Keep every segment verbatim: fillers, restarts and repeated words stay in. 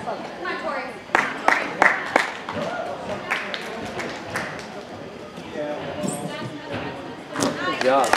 Good job.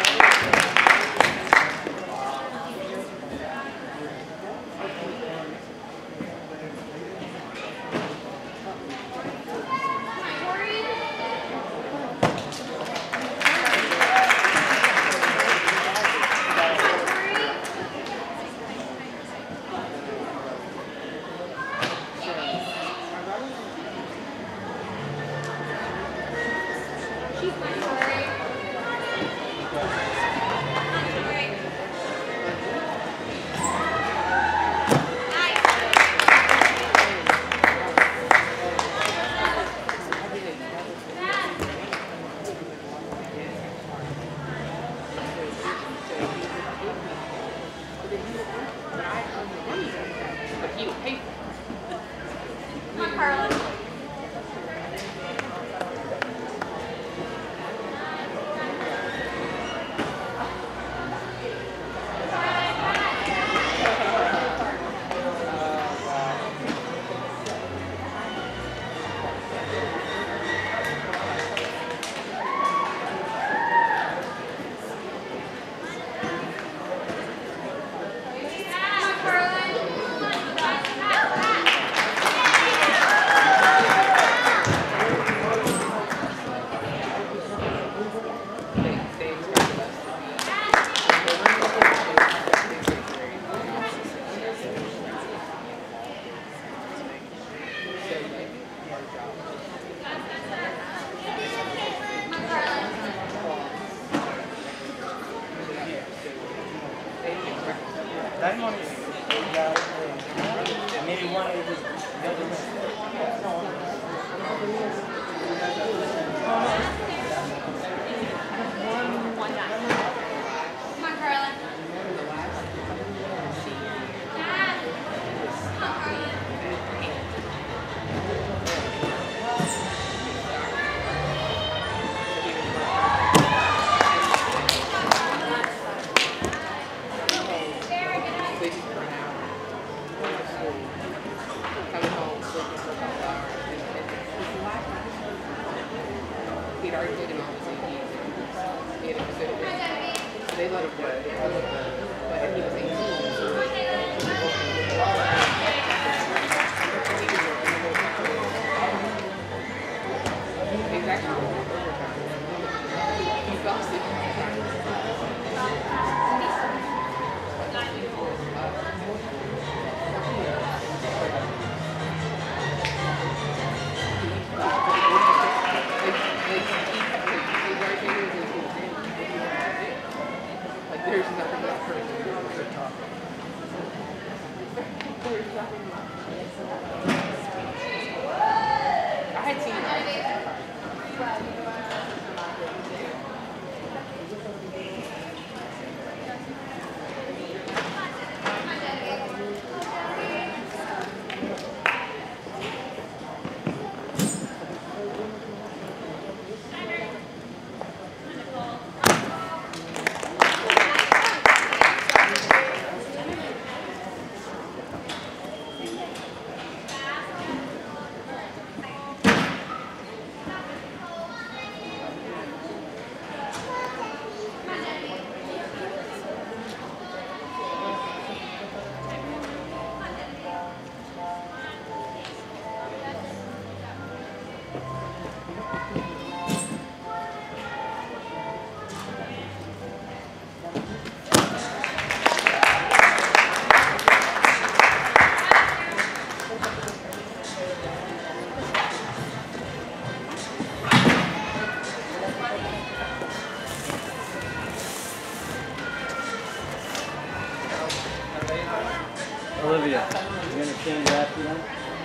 Olivia, you gonna change after that?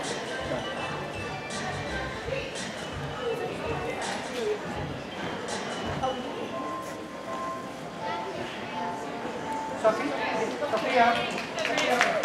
Sophie? Sophia? Sophia?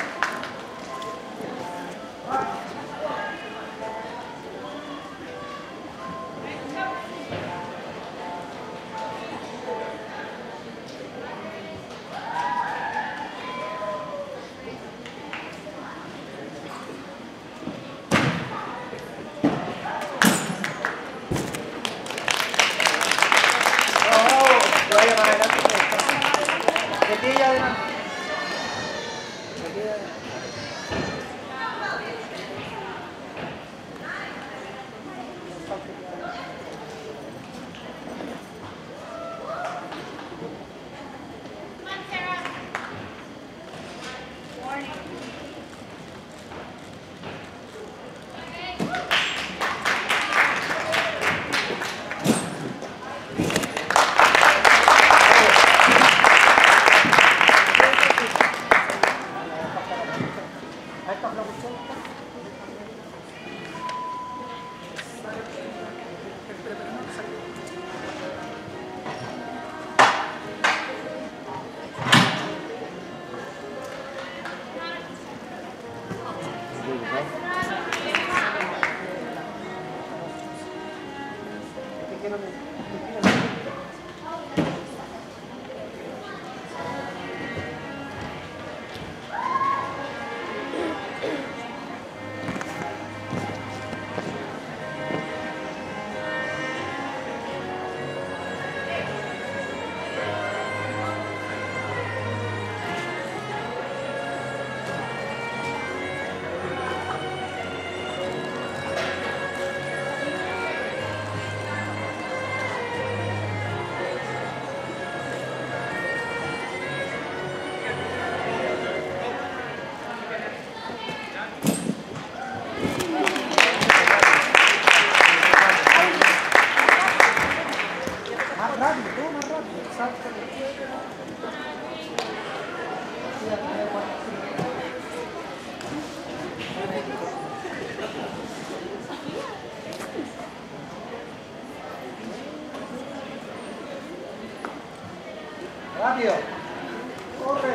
Rápido. Corre.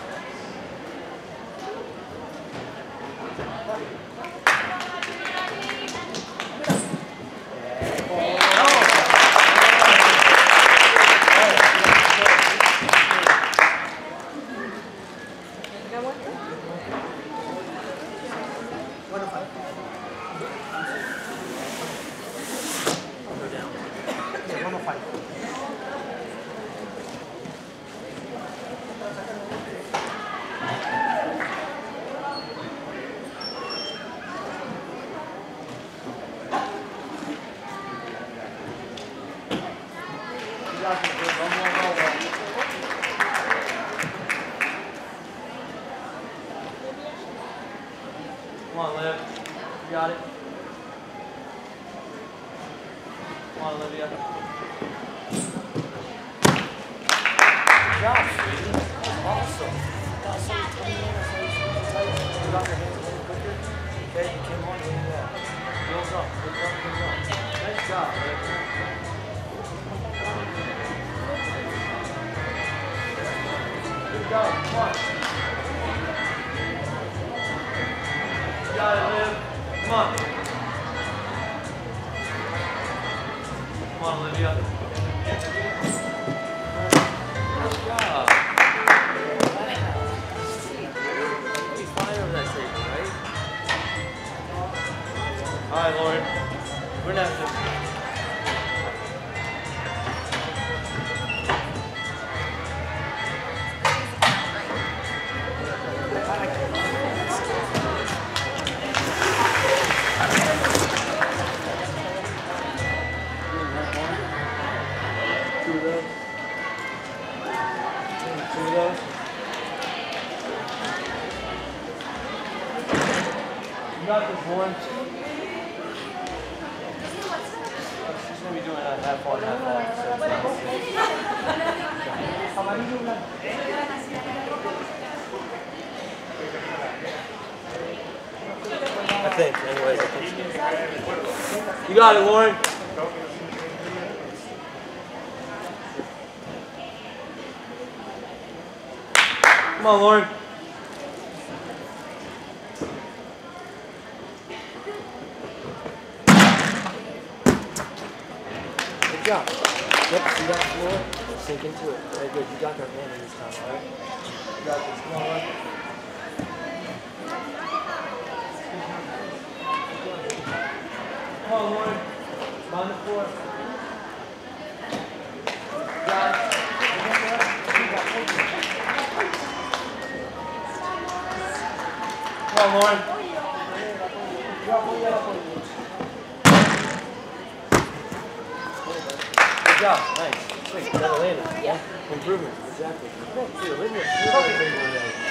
Come on, Liv. You got it. Come on, Olivia. Good job, sweetie. That was awesome. Got some twenty minutes. You got your hands a little quicker. Okay, you came on really well. Heels up. Good job, good job. Nice job, Liv. Good job. Come on. You got it, Liv. Come on. Come on, Olivia. Good job. You'll be fine over that safety, right? All right, Lauren. We're not just... Two of those. Two of those. You got this, Lauren. She's going to be doing a half on, half off. So it's not I think, anyways, I think so. You got it, Lauren. Come on, Lauren. Good job. Yep, see that floor? Sink into it. Very good. You got that hand in this time, alright? You got this. Come on, Lauren. Come on, Lauren. On the floor. Got it. Come on, Lauren. Good job. Nice. Sweet. You gotta land it. Yeah. Improvement. Exactly. See, Olivia, you're